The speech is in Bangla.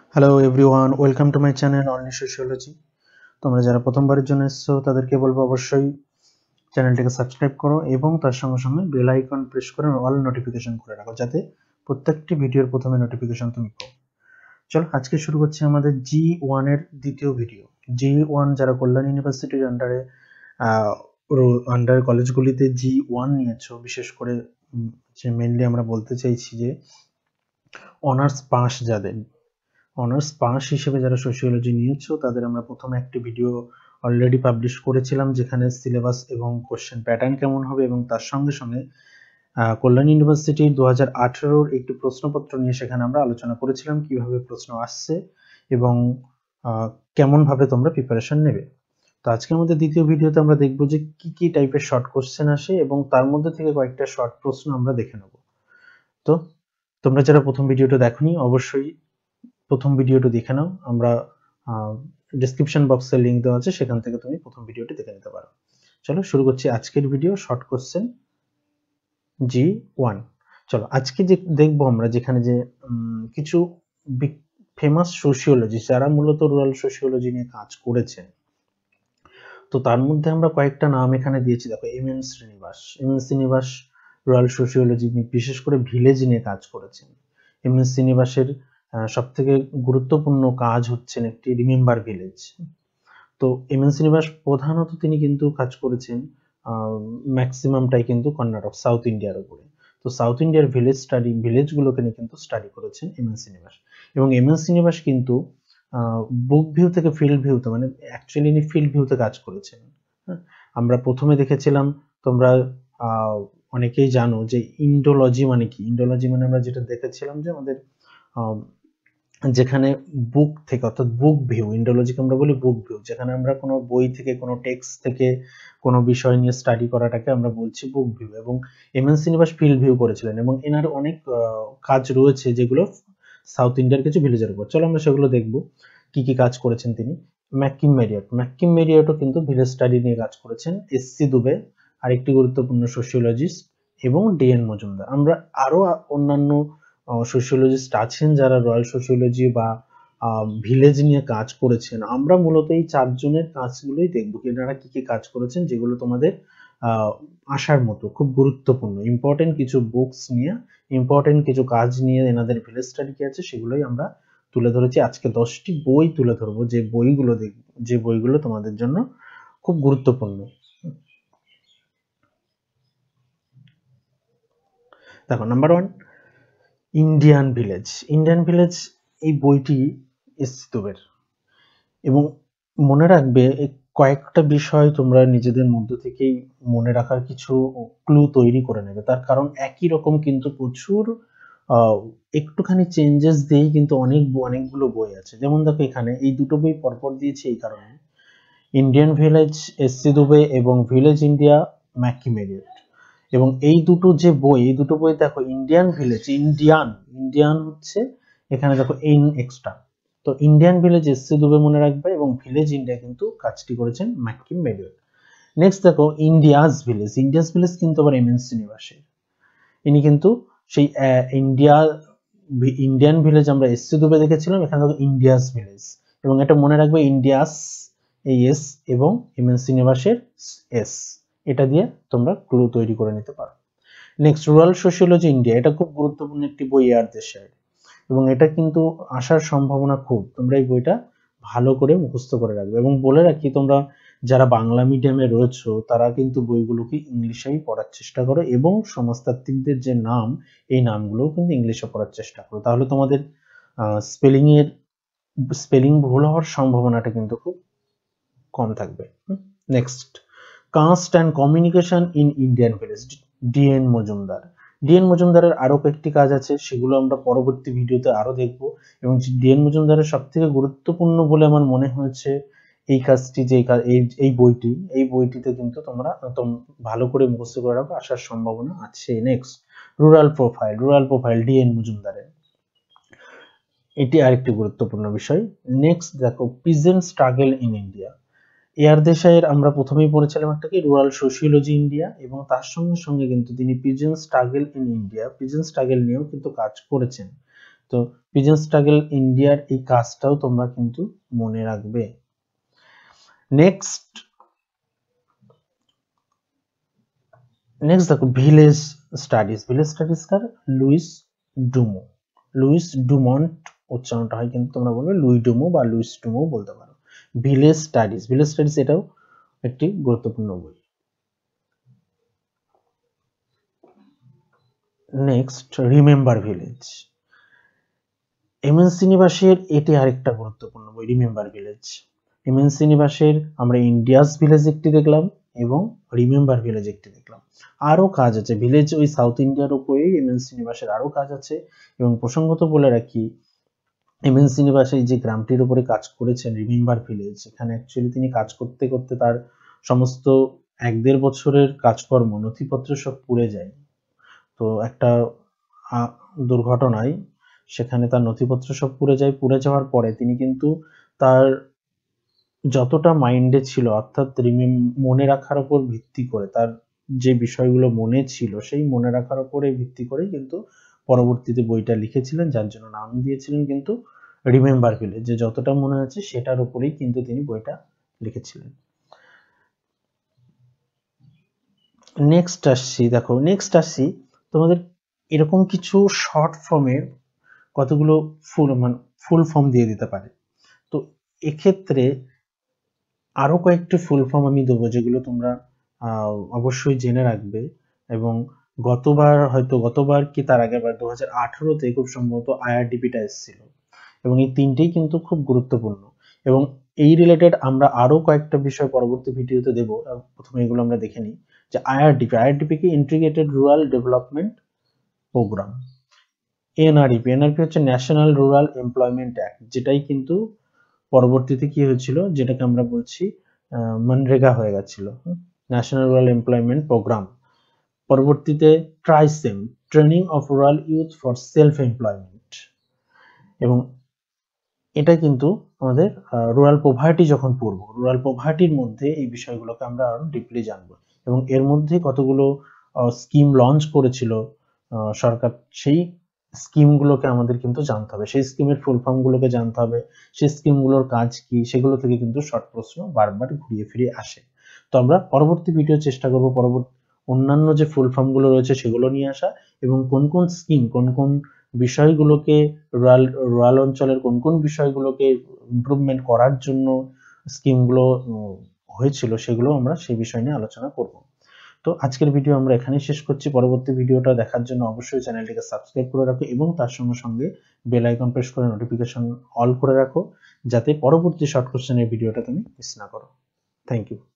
Hello everyone, welcome to my channel only sociology. তোমরা যারা প্রথমবারের জন্য এসছো তাদেরকে বলবো অবশ্যই চ্যানেলটিকে সাবস্ক্রাইব করো এবং তার সঙ্গে সঙ্গে বেল আইকন প্রেস করে অল নোটিফিকেশন করে রাখো, যাতে প্রত্যেকটি ভিডিওর প্রথমে নোটিফিকেশন তুমি পাও। চলো আজকে শুরু করছি আমাদের G1 এর দ্বিতীয় ভিডিও। G1 যারা কল্যাণ ইউনিভার্সিটির আন্ডারে কলেজগুলিতে G1 নিয়েছো, বিশেষ করে যে মেনলি আমরা বলতে চাইছি যে অনার্স পাস অনার্স পাস হিসেবে যারা সোশিওলজি নিয়েছো তাদের আমরা প্রথমে একটি ভিডিও অলরেডি পাবলিশ করেছিলাম, যেখানে সিলেবাস এবং কোশ্চেন প্যাটার্ন কেমন হবে এবং তার সঙ্গে সঙ্গে কল্যাণ ইউনিভার্সিটি 2018-র একটি প্রশ্নপত্র নিয়ে সেখানে আমরা আলোচনা করেছিলাম কিভাবে প্রশ্ন আসছে এবং কেমন ভাবে তোমরা প্রিপারেশন নেবে। তো আজকে আমাদের দ্বিতীয় ভিডিওতে আমরা দেখব যে কি কি টাইপের শর্ট কোশ্চেন আসে এবং তার মধ্যে থেকে কয়েকটা শর্ট প্রশ্ন আমরা দেখে নেব। তো তোমরা যারা প্রথম ভিডিওটা দেখোনি অবশ্যই প্রথম ভিডিওটা দেখে নাও। আমরা ডেসক্রিপশন বক্সে লিংক দেওয়া আছে, সেখান থেকে তুমি প্রথম ভিডিওটি দেখে নিতে পারো। চলো শুরু করছি আজকের ভিডিও, শর্ট কোশ্চেন G1। চলো আজকে যে দেখবো আমরা, যেখানে যে কিছু ফেমাস সোশিওলজিস্ট যারা মূলত রুরাল সোশিওলজি নিয়ে কাজ করেছেন, তো তার মধ্যে আমরা কয়েকটা নাম এখানে দিয়েছি। দেখো, এম.এন. শ্রীনিবাস রুরাল সোশিওলজি বিশেষ করে ভিলেজ নিয়ে কাজ করেছেন। এম.এন. শ্রীনিবাসের সবথেকে গুরুত্বপূর্ণ কাজ হচ্ছে একটি রিমেম্বার ভিলেজ। তো এম.এন. শ্রীনিবাস প্রধানত তিনি কিন্তু কাজ করেছেন ম্যাক্সিমামটাই কিন্তু কর্ণাটক, সাউথ ইন্ডিয়ার উপরে। তো সাউথ ইন্ডিয়ার ভিলেজগুলোকে নিয়ে কিন্তু স্টাডি করেছেন এম.এন. শ্রীনিবাস। এবং এম.এন. শ্রীনিবাস কিন্তু বুক ভিউ থেকে ফিল্ড ভিউতে, মানে অ্যাকচুয়ালি ইনি ফিল্ড ভিউতে কাজ করেছেন। আমরা প্রথমে দেখেছিলাম, তোমরা অনেকেই জানো যে ইন্ডোলজি মানে কি। ইন্ডোলজি মানে আমরা যেটা দেখেছিলাম যে আমাদের যেখানে বুক থেকে, অর্থাৎ বুক ভিউ, ইন্ডোলজিকে আমরা বলি বুক ভিউ, যেখানে আমরা কোনো বই থেকে, কোনো টেক্সট থেকে কোনো বিষয় নিয়ে স্টাডি করাটাকে আমরা বলছি বুক ভিউ। এবং এম.এন. শ্রীনিবাস ফিল্ড ভিউ করেছিলেন এবং এনার অনেক কাজ রয়েছে যেগুলো সাউথ ইন্ডিয়ার কিছু ভিলেজের উপর। চলো আমরা সেগুলো দেখব কি কি কাজ করেছেন তিনি। ম্যাককিম মেরিয়টও কিন্তু ভিলেজ স্টাডি নিয়ে কাজ করেছেন। এস.সি. দুবে আরেকটি গুরুত্বপূর্ণ সোশিওলজিস্ট, এবং ডি.এন. মজুমদার। আমরা আরো অন্যান্য সোশিওলজিস্ট আছেন যারা রয়্যাল সোশিওলজি বা ভিলেজ নিয়ে কাজ করেছেন। আমরা মূলত এই চারজনের কাজগুলোই দেখব, এনারা কি কি কাজ করেছেন, যেগুলো তোমাদের আসার মতো খুব গুরুত্বপূর্ণ ইম্পর্টেন্ট কিছু বুকস নিয়ে, ইম্পর্টেন্ট কিছু কাজ নিয়ে এনাদের ভিলেজ স্টাডি কি আছে সেগুলোই আমরা তুলে ধরেছি। আজকে 10টি বই তুলে ধরবো, যে বইগুলো তোমাদের জন্য খুব গুরুত্বপূর্ণ। দেখো, নাম্বার 1, ইন্ডিয়ান ভিলেজ। এই বইটি এস.সি. দুবের। এবং মনে রাখবে, কয়েকটা বিষয় তোমরা নিজেদের মধ্য থেকেই মনে রাখার কিছু ক্লু তৈরি করে নেবে। তার কারণ একই রকম কিন্তু প্রচুর একটুখানি চেঞ্জেস দিয়েই কিন্তু অনেকগুলো বই আছে। যেমন দেখো, এখানে এই দুটো বই পরপর দিয়েছি এই কারণে, ইন্ডিয়ান ভিলেজ এস.সি. দুবে এবং ভিলেজ ইন্ডিয়া ম্যাককিম মেরিয়ট। এবং এই দুটো বই দেখো, ইন্ডিয়ান ভিলেজ, ইন্ডিয়ান হচ্ছে এখানে দেখো এন এক্সট্রা। তো ইন্ডিয়ান ভিলেজ এস.সি. দুবে মনে রাখবে, এবং ভিলেজ ইন্ডিয়া কিন্তু কাজটি করেছেন ম্যাককিম মেরিয়ট। নেক্সট দেখো, ইন্ডিয়াস ভিলেজ কিন্তু আবার এম.এন. শ্রীনিবাসের। ইনি কিন্তু সেই ইন্ডিয়ান ভিলেজ আমরা এস.সি. দুবে দেখেছিলাম, এখানে দেখো ইন্ডিয়াস ভিলেজ। এবং এটা মনে রাখবে, ইন্ডিয়াস এই এস এবং এম.এন. শ্রীনিবাসের এস, এটা দিয়ে তোমরা ক্লু তৈরি করে নিতে পারো। নেক্সট, রুরাল সোশিওলজি ইন্ডিয়া, এটা খুব গুরুত্বপূর্ণ একটি বই এয়ার দেশের, এবং এটা কিন্তু আসার সম্ভাবনা খুব। তোমরা এই বইটা ভালো করে মুখস্থ করে রাখবে। এবং বলে রাখি, তোমরা যারা বাংলা মিডিয়ামে রয়েছো তারা কিন্তু বইগুলোকে ইংলিশেই পড়ার চেষ্টা করো, এবং সমাজতাত্ত্বিকদের যে নাম, এই নামগুলোও কিন্তু ইংলিশে পড়ার চেষ্টা করো। তাহলে তোমাদের স্পেলিং ভুল হওয়ার সম্ভাবনাটা কিন্তু খুব কম থাকবে। Next, caste and communication in Indian village, D N. মজুমদারের আরো কয়েকটি কাজ আছে, সেগুলো আমরা পরবর্তী ভিডিওতে আরো দেখব। এবং ডি.এন. মজুমদারের সব থেকে গুরুত্বপূর্ণ বলে আমার মনে হয়েছে এই কাজটি, যে এই বইটিতে কিন্তু তোমরা ভালো করে মুখস্থ করে রাখো, আসার সম্ভাবনা আছে। Next, rural profile D N. মজুমদারের, এটি আরেকটি গুরুত্বপূর্ণ বিষয়। নেক্সট দেখো, peasant struggle in India, A R দেশাইয়ের আমরা প্রথমেই পড়েছিলাম একটা কি, রুরাল সোশিওলজি ইন্ডিয়া, এবং তার সঙ্গে সঙ্গে কিন্তু তিনি peasant struggle in India, peasant struggle নিয়েও কিন্তু কাজ করেছেন। তো পিজন স্ট্রাগল ইন্ডিয়ার এই কাজটাও তোমরা কিন্তু মনে রাখবে। নেক্সট দেখো ভিলেজ স্টাডিজ। ভিলেজ স্টাডিজ কার? লুইস ডুমন্ট উচ্চারণটা হয়, কিন্তু তোমরা বলবে লুই ডুমো বা লুইস ডুমো বলতে পারো। ভিলেজ স্টাডিজ এটাও একটি গুরুত্বপূর্ণ বই। Next remember village. এমএন শ্রীনিবাসের এটি আরেকটা গুরুত্বপূর্ণ বই, রিমেম্বার ভিলেজ। এমএন শ্রীনিবাসের আমরা ইন্ডিয়াস ভিলেজ একটি দেখলাম এবং রিমেম্বার ভিলেজ একটি দেখলাম। আরো কাজ আছে ভিলেজ, ওই সাউথ ইন্ডিয়ার উপরেই এমএন শ্রীনিবাসের আরো কাজ আছে। এবং প্রসঙ্গত বলে রাখি, এমএন শ্রীনিবাস এই যে গ্রামটির উপরে কাজ করেছেন রিমেম্বার ভিলেজ, এখানে অ্যাকচুয়ালি তিনি কাজ করতে করতে তার সমস্ত 1-1.5 বছরের কাজকর্ম নথিপত্র সব পুড়ে যায়। তো একটা দুর্ঘটনায় সেখানে তার নথিপত্র সব পুড়ে যায়। পুড়ে যাওয়ার পরে তিনি কিন্তু তার যতটা মাইন্ডে ছিল, অর্থাৎ মনে রাখার উপর ভিত্তি করে, তার যে বিষয়গুলো মনে ছিল সেই মনে রাখার উপরে ভিত্তি করেই কিন্তু পরবর্তীতে বইটা লিখেছিলেন, যার জন্য নাম দিয়েছিলেন কিন্তু রিমেম্বার ভিলেজ। যে যতটা মনে আছে সেটার উপরেই কিন্তু তিনি বইটা লিখেছিলেন। নেক্সট আসছি তোমাদের এরকম কিছু শর্ট ফর্মের কতগুলো ফুল ফর্ম দিয়ে দিতে পারে। তো এক্ষেত্রে আরো কয়েকটি ফুল ফর্ম আমি দেবো, যেগুলো তোমরা অবশ্যই জেনে রাখবে। এবং গতবার কি তার আগের বার 2018-তে খুব সম্ভবত আইআরডিপিটা এসেছিল, এবং এই তিনটেই কিন্তু খুব গুরুত্বপূর্ণ। এবং এই রিলেটেড আমরা আরো কয়েকটা বিষয় পরবর্তী ভিডিওতে দেব। প্রথমে এগুলো আমরা দেখে নিই। যে আইআরডিপি কি integrated rural development programme. NREP হচ্ছে ন্যাশনাল রুরাল এমপ্লয়মেন্ট অ্যাক্ট, যেটাই কিন্তু পরবর্তীতে কি হয়েছিল, যেটাকে আমরা বলছি মনরেগা হয়ে গেছিল, ন্যাশনাল রুরাল এমপ্লয়মেন্ট প্রোগ্রাম। পরবর্তীতে TRYSEM, training of rural youth for self employment. এবং এটা কিন্তু আমাদের রুরাল পভার্টি যখন পড়বো, রুরাল পভার্টির মধ্যে এই বিষয়গুলোকে আমরা আরো ডিপলি জানবো। এবং এর মধ্যে কতগুলো স্কিম লঞ্চ করেছিল সরকার, সেই স্কিমগুলোকে আমাদের কিন্তু জানতে হবে, সেই স্কিমের ফুল ফর্ম গুলোকে জানতে হবে, সেই স্কিমগুলোর কাজ কি, সেগুলো থেকে কিন্তু শর্ট প্রশ্ন বারবার ঘুরিয়ে ফিরে আসে। তো আমরা পরবর্তী ভিডিও চেষ্টা করব অন্যান্য যে ফুল ফর্ম গুলো রয়েছে সেগুলো নিয়ে আসা, এবং কোন কোন স্কিম, কোন কোন বিষয়গুলোকে রুরাল অঞ্চলের কোন কোন বিষয়গুলোকে ইমপ্রুভমেন্ট করার জন্য স্কিমগুলো হয়েছিল, সেগুলো আমরা সেই বিষয় নিয়ে আলোচনা করব। তো আজকের ভিডিও আমরা এখানেই শেষ করছি। পরবর্তী ভিডিওটা দেখার জন্য অবশ্যই চ্যানেলটিকে সাবস্ক্রাইব করে রাখো এবং তার সঙ্গে সঙ্গে বেল আইকন প্রেস করে নোটিফিকেশন অল করে রাখো, যাতে পরবর্তী শর্ট কোশ্চেনের ভিডিওটা তুমি মিস না করো। Thank you.